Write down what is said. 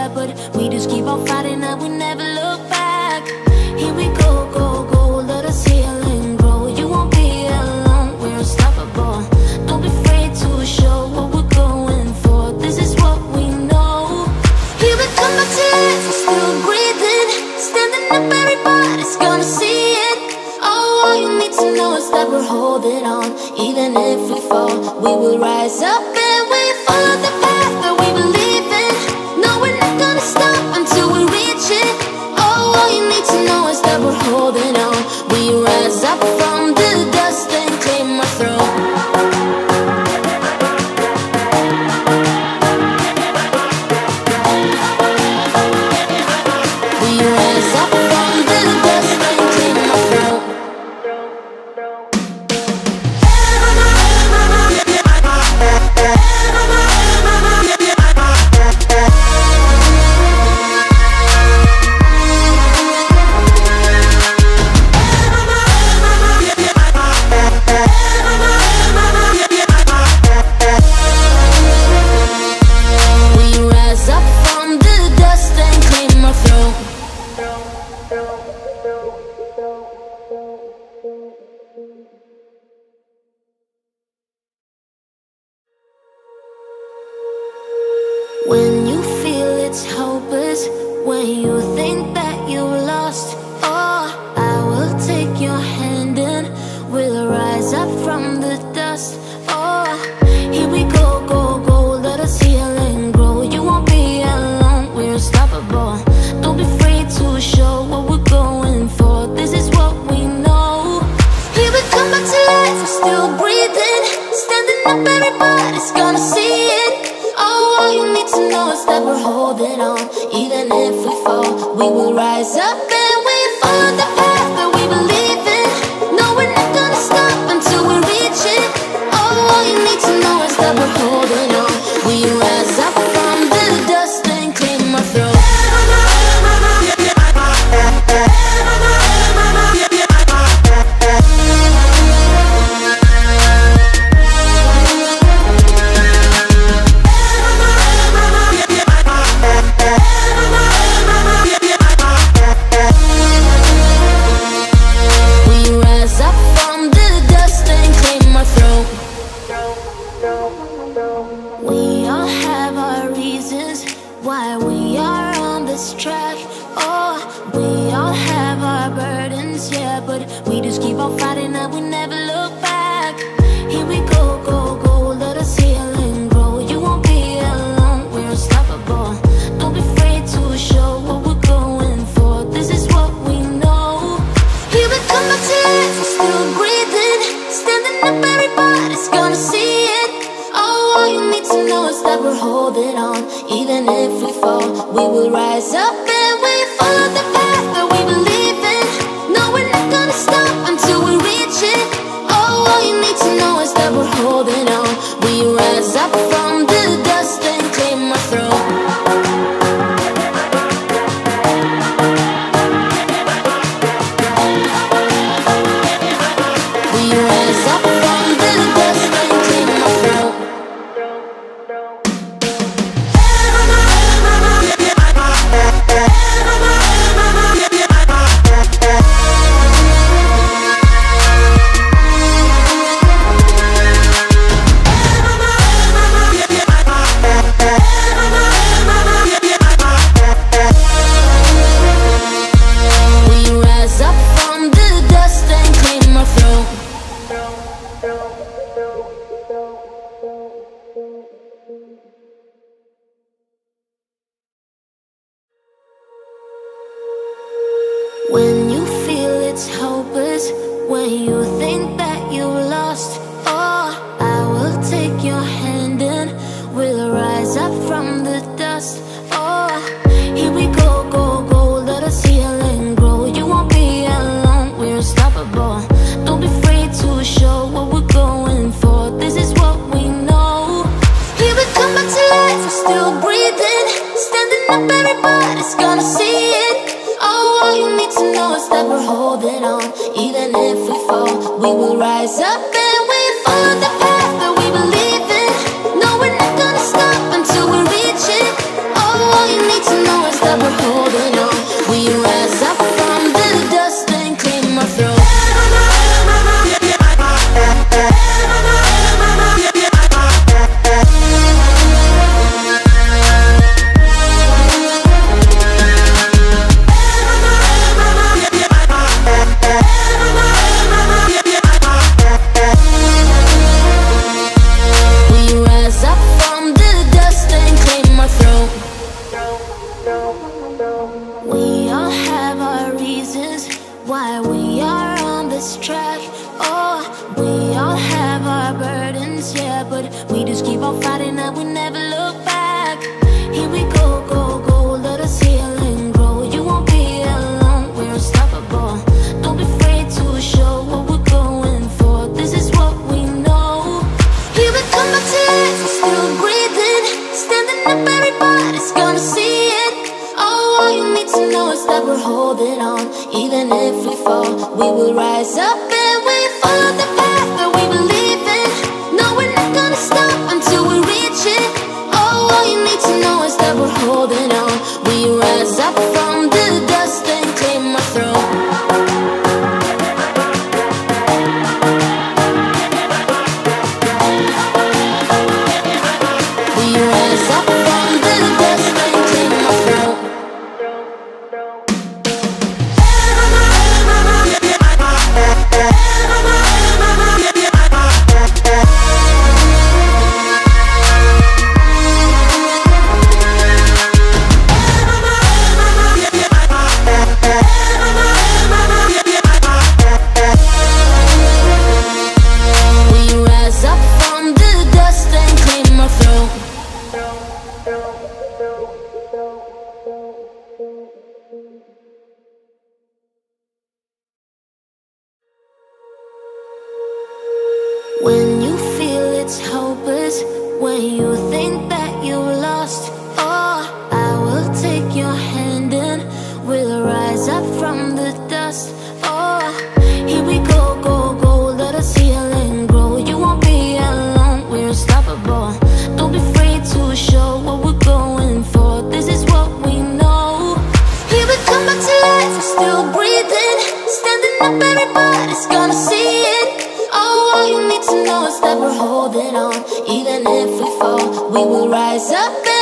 yeah, but we just keep on fighting and we never look back. Here we go, go, go, let us heal and grow. You won't be alone, we're unstoppable. Don't be afraid to show what we're going for. This is what we know. Here we come back to life, we're still breathing. Standing up, everybody's gonna see it. Oh, all you need to know is that we're holding on. Even if we fall, we will rise up and we follow the path that we believe in. No, we're not gonna stop until we reach it. Oh, all you need to know is that we're holding on. We rise up from the dust and claim our throne. We rise up from the dust and claim our throne. When you feel it's hopeless, when you think that you're lost, oh, I will take your hand and we'll rise up from the dust. Oh, here we go, go, go, let us heal and grow. You won't be alone, we're unstoppable. Don't be afraid to show what we're going for. This is what we know. Here we come back to life, we're still breathing. Standing up, everybody's gonna see it. Oh, all you need to know is that we're holding on. Even if we fall, we will rise up and we follow the path that we believe in. No, we're not gonna stop until we reach it. Oh, all you need to know is that we're holding on. We rise up from the dust and claim our throne. We all have our reasons why we are on this track. Oh, we all have our burdens, yeah, but we just keep on fighting and we never look back. Here we go, go, go, let us heal and grow. You won't be alone, we're unstoppable. Don't be afraid to show what we're going for. This is what we know. Here we come back to life, we're still breathing. Standing up, everybody's gonna see it. Oh, all you need to know is that we're holding on. Even if we fall, we will rise up and we follow the path that we believe in. No, we're not gonna stop until we reach it. Oh, all you need to know is that we're holding on. We rise up from the dust and claim our throne. We rise up from the dust and claim our throne. When you feel it's hopeless, when you think that you're lost, oh, I will take your hand and we'll rise up from the dust. Oh, here we go, go, go, let us heal and grow. You won't be alone, we're unstoppable. Don't be afraid to show what we're going for. This is what we know. Here we come back to life, we're still breathing. Standing up, everybody's gonna see it. Oh, all you need to know is that we're holding on. Even if we fall, we will rise up and we follow the path that we believe in. No, we're not gonna stop until we reach it. Oh, all you need to that we're holding on. We rise up from the dust and claim our throne. We all have our reasons why we are on this track. Oh, we all have our burdens, yeah, but we just keep on fighting and we never look back. Here we go, go, go, let us heal and grow. You won't be alone, we're unstoppable. Don't be afraid to show what we're going for. This is what we know. Here we come back to life, we're still breathing. Standing up, everybody's gonna see it. All you need to know is that we're holding on. Even if we fall, we will rise up and we follow the path that we believe in. No, we're not gonna stop until we reach it. All you need to know is that we're holding on. We rise up from the dust and claim our throne. We rise up from the dust and claim our throne. When you feel it's hopeless, when you think that you've lost, oh, I will take your hand and we'll rise up from the dust. Oh, here we go, go, go, let us heal and grow. You won't be alone, we're unstoppable. Don't be afraid to show what we're going for. This is what we know. Here we come back to life, we're still breathing. Standing up, everybody's gonna see it. All you need to know is that we're holding on. Even if we fall, we will rise up and